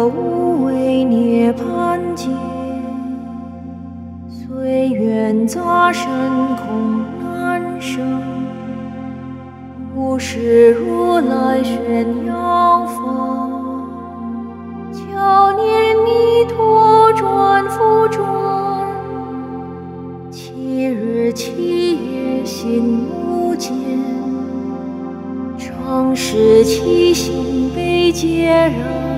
了无为涅槃界，虽愿杂身空难生。无是如来宣扬法，教念弥陀转复转，七日七夜心无间，常时七心悲皆然。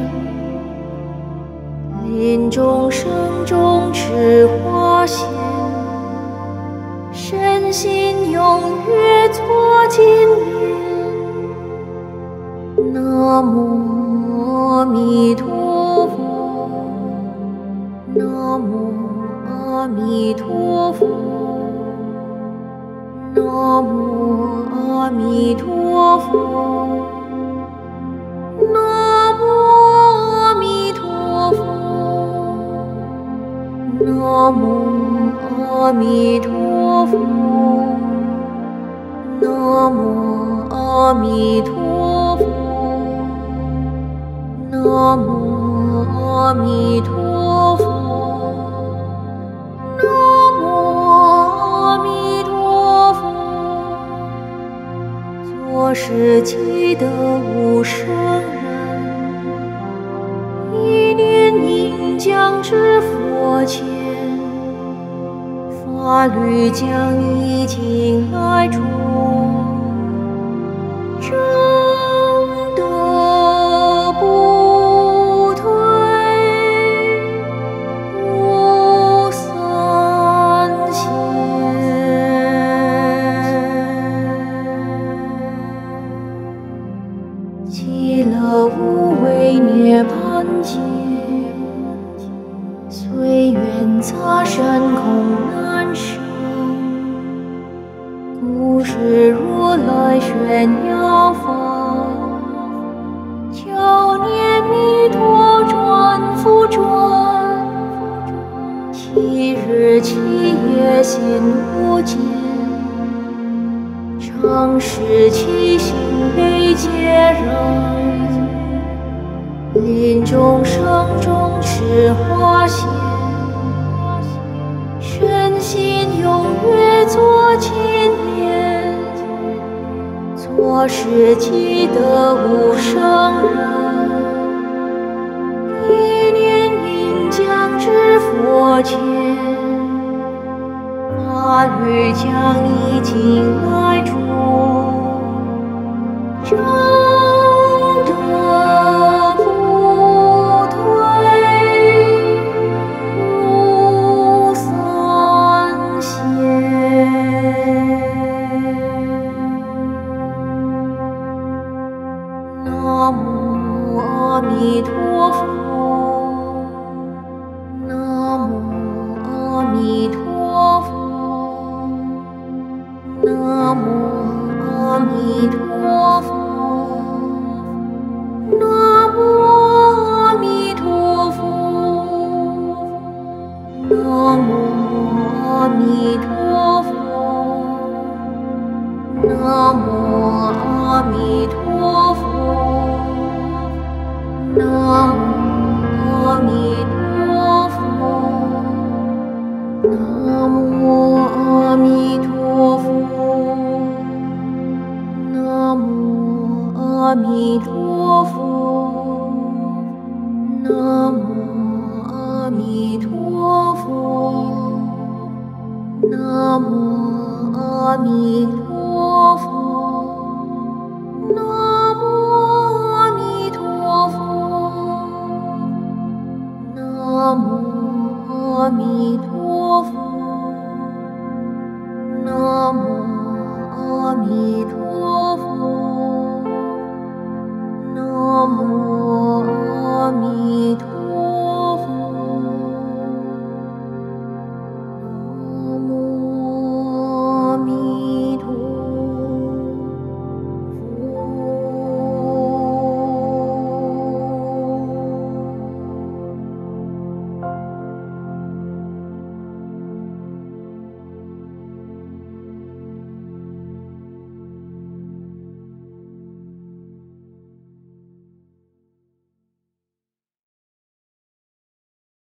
临终生中持花线，身心踊跃作金莲。南无阿弥陀佛，南无阿弥陀佛，南无阿弥陀佛，南无阿弥陀佛，南无阿弥陀佛，南无阿弥陀佛，南无阿弥陀佛，南无阿弥陀佛。作是积德无生人，一念应将至佛前，法律将已经来着，正德不退，无三险。极乐无为涅槃界，虽愿杂身空难生。故是如来宣扬法，教念弥陀转复转，七日七夜心无间，常时七心悲皆然。临终生中持花线，身心踊跃作金莲。作是积德无生人，一念应将至佛前，法律将已经来着，正德不退，无三险。南无阿弥陀佛，南无阿弥陀佛，南无阿弥陀佛，南无阿弥陀佛，南无阿弥陀佛，南无阿弥陀佛，南无阿弥陀佛，南无阿弥陀佛，南无阿弥陀佛，南无阿弥陀佛，南无阿弥陀佛，南无阿弥陀佛，南无阿弥陀佛，南无阿弥陀佛，南无